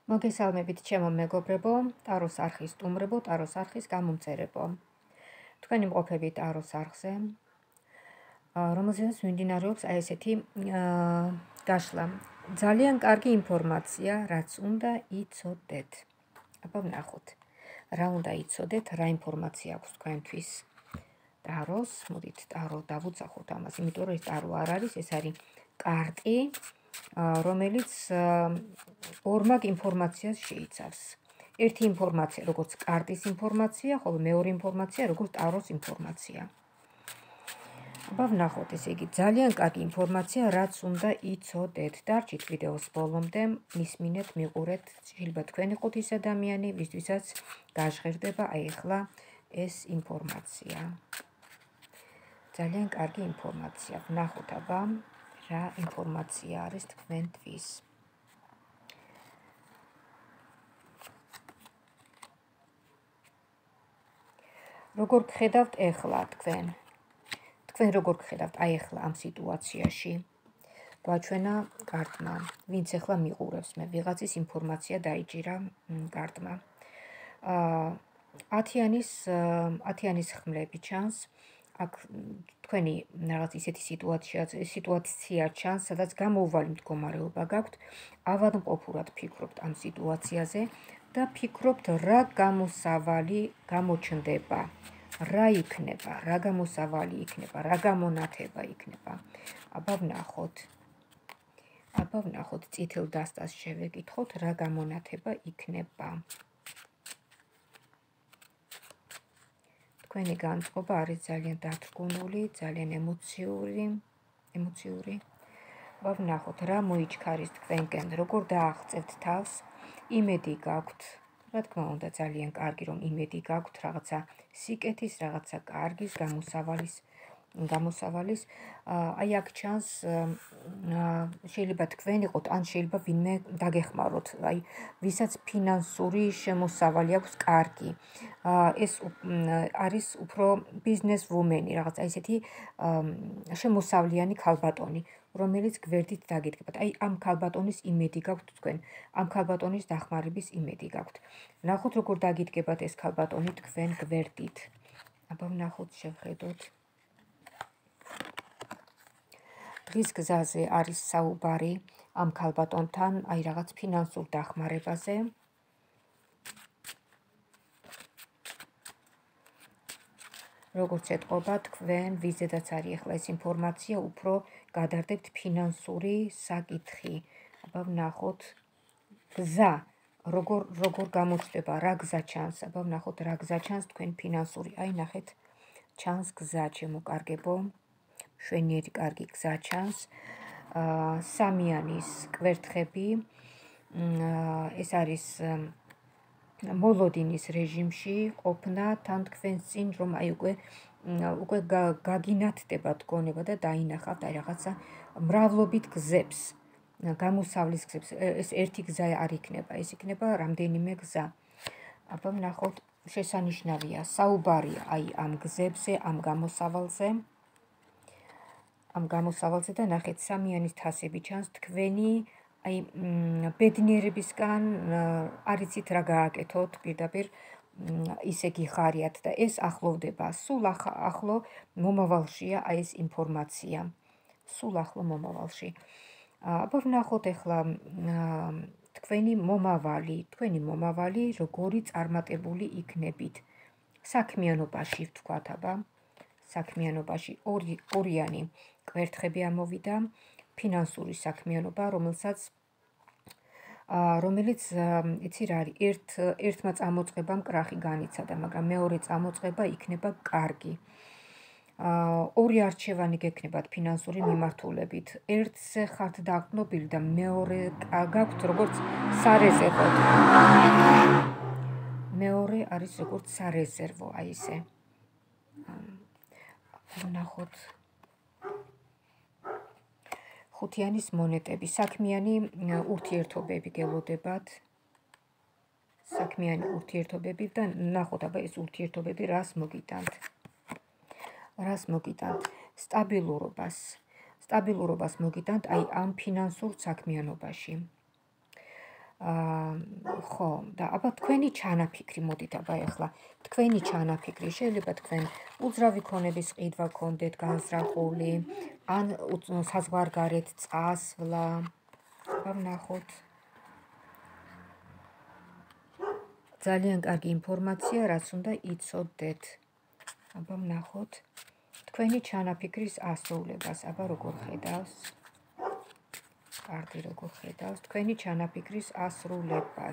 მოგესალმებით ჩემო მეგობრებო, ტაროს არხის სტუმრებო, ტაროს არხის გამომწერებო. თქვენი მყოფები ტაროს არხზე, რომელზეც მიმდინარეობს ესეთი გაშლა. ძალიან კარგი ინფორმაცია, რაც უნდა იცოდეთ. აბა ვნახოთ. რა უნდა იცოდეთ, რა ინფორმაცია აქვს თქვენთვის ტაროს. მოდით ტარო დავუძახოთ ამას, იმიტომ რომ ეს ტარო არ არის, ეს არის კარტი, რომელიც ორმაგ ინფორმაციას შეიცავს. ერთი ინფორმაცია, როგორც კარტის ინფორმაცია, ხოლო მეორე ინფორმაცია, როგორც ტაროს ინფორმაცია. აბა ვნახოთ, ესე იგი, ძალიან კარგი ინფორმაცია, რაც უნდა იცოდეთ. დარჩით ვიდეოს ბოლომდე, მისმინეთ, მიყურეთ, შეიძლება თქვენ იყოთ ის ადამიანი, ვისთვისაც გაჟღერდება აი ახლა ეს ინფორმაცია. ძალიან კარგი ინფორმაცია. ვნახოთ აბა რა ინფორმაცია არის თქვენთვის. როგორ გხედავთ ეხლა თქვენ? თქვენ როგორ გხედავთ აი ახლა ამ სიტუაციაში? გვაჩვენა კარტმა, ვინც ახლა მიყურებს, მე ვიღაცის ინფორმაცია დაიჭირა კარტმა. 10-იანის ხმლები ჩანს. აქ თქვენი რაღაც ისეთი სიტუაცია ჩანს, სადაც გამოუვალი მდგომარეობა გაქვთ, ავადმყოფურად ფიქრობთ ამ სიტუაციაზე და ფიქრობთ, რა გამოსავალი გამოჩნდება, რა იქნება, რა გამოსავალი იქნება, რა გამონათება იქნება. აბა ვნახოთ, წითელ დასტას შევეკითხოთ, რა გამონათება იქნება. თქვენი განწყობა არის ძალიან დათრგუნული, ძალიან ემოციური. აბა ვნახოთ, რა მოიჩქარის თქვენკენ, როგორ დააღწევთ თავს, იმედი გაქვთ. რა თქმა უნდა, ძალიან კარგი, რომ იმედი გაქვთ რაღაცა სიკეთის, რაღაცა კარგის, გამოსავალის. აი აქ ჩანს, შეიძლება თქვენ იყოთ, ან შეიძლება ვინმე დაგეხმაროთ, აი ვისაც ფინანსური შემოსავალი აქვს კარგი. ეს არის უფრო ბიზნეს ვუმენი, რაღაცა ისეთი შემოსავლიანი ქალბატონი, რომელიც გვერდით დაგიდგებათ. აი ამ ქალბატონის იმედი გაქვთ თქვენ, ამ ქალბატონის დახმარების იმედი გაქვთ. ვნახოთ, როგორ დაგიდგებათ ეს ქალბატონი თქვენ გვერდით. აბა ვნახოთ, შევხედოთ. დღის გზაზე არის საუბარი ამ ქალბატონთან, აი რაღაც ფინანსურ დახმარებაზე. როგორც ეთყობა, თქვენ ვიზედაც არის ახლა ეს ინფორმაცია, უფრო გადარდებთ ფინანსური საკითხი. აბა ვნახოთ, გზა, როგორ გამოჩნდება, რა გზა ჩანს, აბა ვნახოთ, რა გზა ჩანს თქვენ ფინანსური. აი ნახეთ, ჩანს გზა, ჩემო კარგებო, მშვენიერი კარგი გზა ჩანს. სამიანის კვერთხები, ეს არის მოლოდინის რეჟიმში ყოფნა თან თქვენს წინ, რომ აი უკვე გაგინათდება დგონება და დაინახავთ აი რაღაცა მრავლობით გზებს, გამოსავლის გზებს. ეს ერთი გზა არ იქნება, ეს იქნება რამდენიმე გზა. აბა ვნახოთ, შესანიშნავია საუბარია აი ამ გზებზე, ამ გამოსავალზე და ნახეთ, სამიანის თასები ჩანს, თქვენი აი ბედნიერებისგან არ იცით რა გააკეთოთ, პირდაპირ ისე გიხარიათ და ეს ახლოვდება, სულ ახლო მომავალშია აი ეს ინფორმაცია, სულ ახლო მომავალში. აბა ვნახოთ ახლა თქვენი მომავალი, როგორი წარმატებული იქნებით. საქმიანობაში ვთქვათ, აბა, საქმიანობაში ორიანი კვერთხები ამოვიდა, ფინანსური საქმიანობა, რომელიც იცი რა არის, ერთმა წამოწყებამ კრახი განიცადა, მაგრამ მეორე წამოწყება იქნება კარგი. ორი არჩევანი გექნებათ ფინანსური მიმართულებით. ერთზე ხართ დაყრდნობილი და მეორე გაქვთ როგორც სარეზერვო. მეორე არის როგორც სარეზერვო, აი ესე. ვნახოთ. ხუთიანის მონეტები, საქმიანი ურთიერთობები გელოდებათ. საქმიანი ურთიერთობები და ნახოთ, აბა ეს ურთიერთობები რას მოგიტანთ. სტაბილურობას მოგიტანთ აი ამ ფინანსურ საქმიანობაში. ხო და აბა თქვენი ჩანაფიქრი მოდით აბა ეხლა თქვენი ჩანაფიქრი შეიძლება თქვენ უძრავი ქონების ყიდვა გქონდეთ განზრახული ან საზღვარგარეთ წასვლა აბა ვნახოთ ძალიან კარგი ინფორმაცია რაც უნდა იცოდეთ აბა ვნახოთ თქვენი ჩანაფიქრის ასრულებას აბა როგორ ხედავს კარგი როგორ ხედავს თქვენი ჩანაფიქრის ასრულებას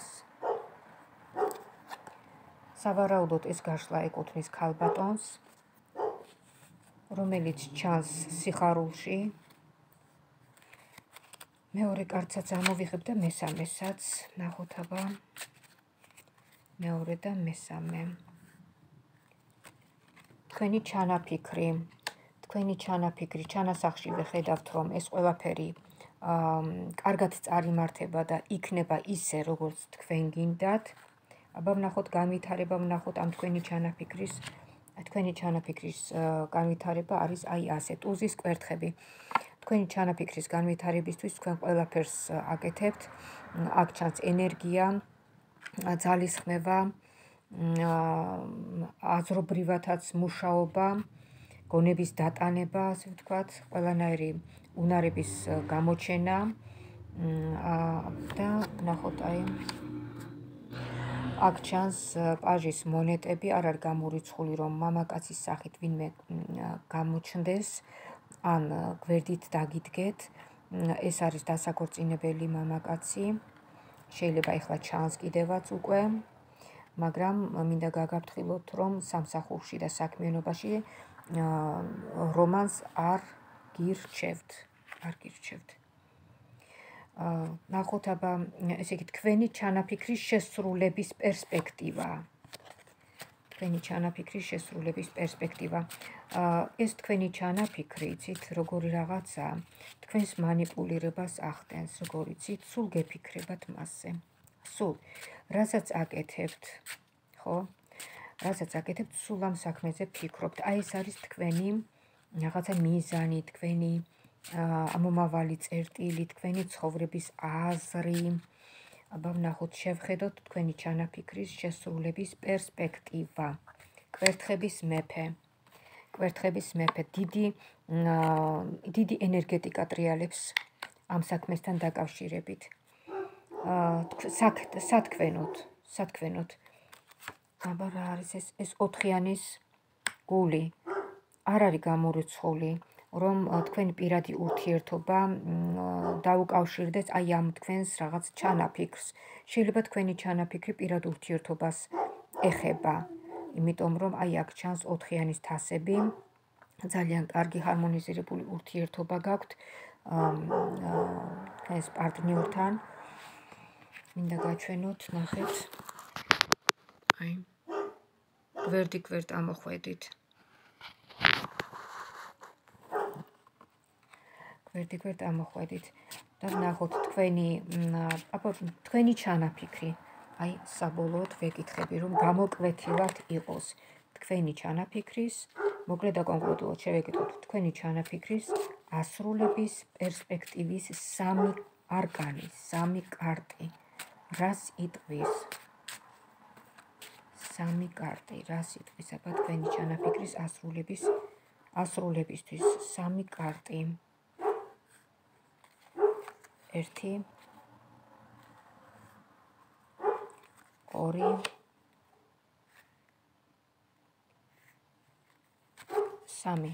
სავარაუდოდ ეს გაშლა ეკუთვნის ქალბატონს რომელიც ჩანს სიხარულში მეორე კარტსაც ამოვიღებ და მესამესაც ნახოთ აბა მეორე და მესამე თქვენი ჩანაფიქრი ჩანასახში ვხედავთ რომ ეს ყველაფერი კარგად წარიმართება და იქნება ისე როგორც თქვენ გინდათ აბა ვნახოთ განვითარება ვნახოთ ამ თქვენი ჩანაფიქრის განვითარება არის აი ასე ტუზის კვერთხები თქვენი ჩანაფიქრის განვითარებისთვის თქვენ ყველაფერს აკეთებთ აქ ჩანს ენერგია ძალისხმევა აზრობრივათაც მუშაობა გონების დატანება ასე ვთქვათ ყველანაირი უნარების გამოჩენა და ვნახოთ აი აქ ჩანს პაჟის მონეტები არ არის გამორიცხული რომ მამაკაცის სახით ვინმე გამოჩნდეს ან გვერდით დაგიდგეთ ეს არის დასაქორწინებელი მამაკაცი შეიძლება ეხლა ჩანს კიდევაც უკვე მაგრამ მინდა გაგაფრთხილოთ რომ სამსახურში და საქმიანობაში რომანს არ გირჩევთ ნახოთ აბა ესე იგი თქვენი ჩანაფიქრის შესრულების პერსპექტივა ეს თქვენი ჩანაფიქრი იცით როგორი რაღაცა თქვენს მანიპულირებას ახდენს როგორ იცით სულ გეფიქრებათ მასზე სულ რასაც აკეთებთ ხო რასაც აკეთებთ სულ ამ საქმეზე ფიქრობთ აი ეს არის თქვენი რაღაცა მიზანი თქვენი ამომავალი წერტილი თქვენი ცხოვრების აზრი აბა ვნახოთ შევხედოთ თქვენი ჩანაფიქრის შესრულების პერსპექტივა კვერთხების მეფე დიდი ენერგეტიკა ტრიალებს ამ საქმესთან დაკავშირებით სათქმენოთ აბა რა არის ეს ოთხიანის გული არ არის გამორიცხული რომ თქვენი პირადი ურთიერთობა დაუკავშირდეს აი ამ თქვენს რაღაც ჩანაფიქრს შეიძლება თქვენი ჩანაფიქრი პირად ურთიერთობას ეხება იმიტომ რომ აი აქ ჩანს ოთხიანის თასები ძალიან კარგი ჰარმონიზირებული ურთიერთობა გაქვთ ეს პარტნიორთან მინდა გაჩვენოთ ნახეთ აი გვერდ ამოხვედით და ვნახოთ თქვენი ჩანაფიქრი აი საბოლოოდ ვეკითხები რომ გამოკვეთილად იყოს თქვენი ჩანაფიქრის მოკლედ და კონკრეტულად შევეკითხოთ თქვენი ჩანაფიქრის ასრულების პერსპექტივის სამი არკანი სამი კარტი რას იტყვის სამი კარტი რას იტყვის აბა თქვენი ჩანაფიქრის ასრულებისთვის სამი კარტი 1 2 3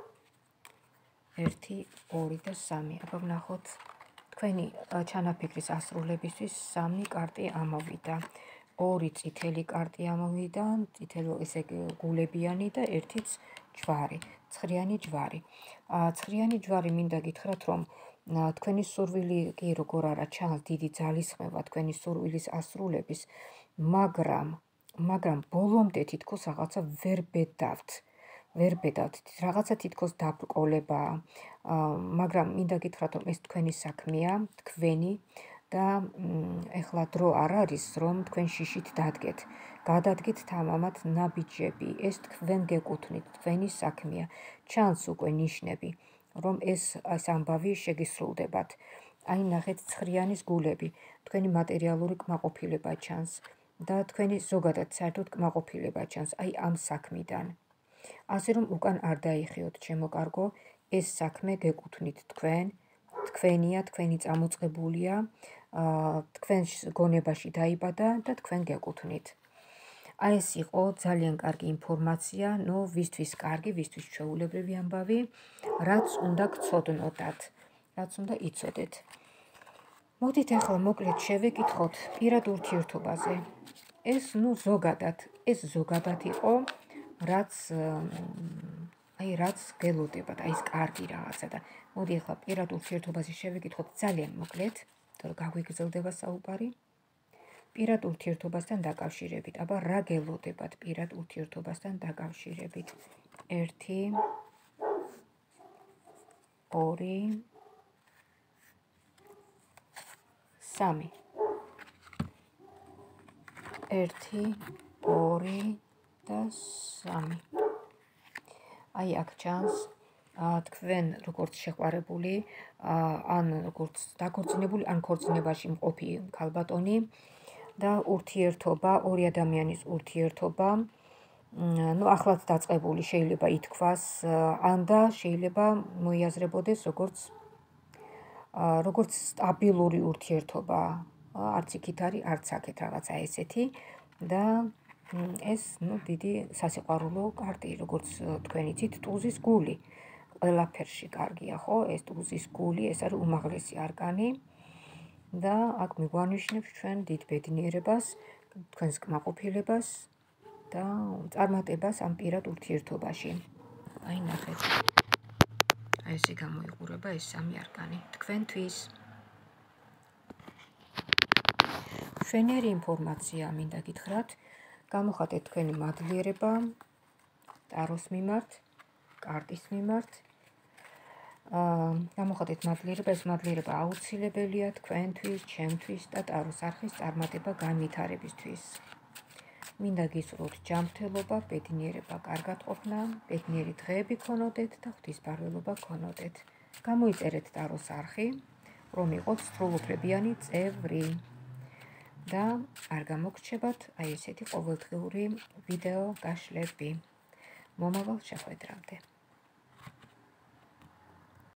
1 2 და 3 აბა ვნახოთ თქვენი ჩანაფიქრის ასრულებისთვის სამი კარტი ამოვიდა 2 წითელი კარტი ამოვიდა წითელი ესე გულებიანი და 1 ჯვარი ცხრიანი ჯვარი მინდა გითხრათ რომ თქვენი სურვილი კი როგორ არა ჩანს დიდი ძალისხმევა თქვენი სურვილის ასრულების მაგრამ ბოლომდე თითქოს რაღაცა ვერ ბედავთ რაღაცა თითქოს დაბრკოლებაა მაგრამ მინდა გითხრათ რომ ეს თქვენი საქმეა თქვენი და ეხლა დრო არ არის რომ თქვენ შიშით გადადგეთ თამამად ნაბიჯები ეს თქვენ გეკუთვნით თქვენი საქმეა ჩანს უკვე ნიშნები რომ ეს ამბავი შეგისრულდებათ აი ნახეთ ცხრიანის გულები თქვენი მატერიალური კმაყოფილება ჩანს და თქვენი ზოგადად საერთოდ კმაყოფილება ჩანს აი ამ საქმიდან. ასე რომ უკან არ დაიხიოთ, ჩემო კარგო, ეს საქმე გეკუთვნით თქვენ, თქვენია, თქვენი წამოწყებულია, თქვენ გონებაში დაიბადა და თქვენ გეკუთვნით. აი ეს იყო ძალიან კარგი ინფორმაცია, ვისთვის კარგი, ვისთვის ჩვეულებრივი ამბავი, რაც უნდა გცოდნოდათ, რაც უნდა იცოდეთ. მოდით ახლა მოკლედ შევეკითხოთ პირად ურთიერთობაზე. ეს ზოგადად იყო, რაც გელოდებათ, აი ეს კარგი რაღაცა და მოდი ახლა პირად ურთიერთობაზე შევეკითხოთ ძალიან მოკლედ, იმიტომ რომ გაგვიგრძელდება საუბარი. პირად ურთიერთობასთან დაკავშირებით, აბა რა გელოდებათ პირად ურთიერთობასთან დაკავშირებით? 1 2 3 1 2 და 3 აი აქ ჩანს თქვენ როგორც შეყვარებული ან როგორც დაქორწინებული ან ქორწინებაში მყოფი ქალბატონი და ურთიერთობა, ორი ადამიანის ურთიერთობა, ახლად დაწყებული შეიძლება ითქვას, ან და შეიძლება მოიაზრებოდეს როგორც სტაბილური ურთიერთობა, არც იქით არის, არც აქეთ რაღაცა ესეთი და ეს დიდი სასიყვარულო კარტი, როგორც თქვენ იცით, ტუზის გული. ყველაფერში კარგია, ხო? ეს ტუზის გული, ეს არის უმაღლესი არკანი. და აქ მიგვანიშნებს ჩვენ დიდ ბედნიერებას, თქვენს კმაყოფილებას და წარმატებას ამ პირად ურთიერთობაში. აი ნახეთ. აი ესე გამოიყურება ეს სამი არკანი თქვენთვის. ჩვენერი ინფორმაცია მინდა გითხრათ, გამოხატეთ თქვენი მადლიერება ტაროს მიმართ, კარტის მიმართ. გამოხატეთ მადლიერება, ეს მადლიერება აუცილებელია თქვენთვის, ჩემთვის და ტაროს არხის წარმატება განვითარებისთვის. მინდა გისურვოთ ჯანმრთელობა, ბედნიერება, კარგად-ყოფნა, ბედნიერი დღეები გქონოდეთ და ღვთისმფარველობა გქონოდეთ. გამოიწერეთ ტაროს არხი, რომ იყოთ სრულუფლებიანი წევრი და არ გამოგრჩებათ აი ესეთი ყოველდღიური ვიდეო გაშლები. მომავალ შეხვედრამდე.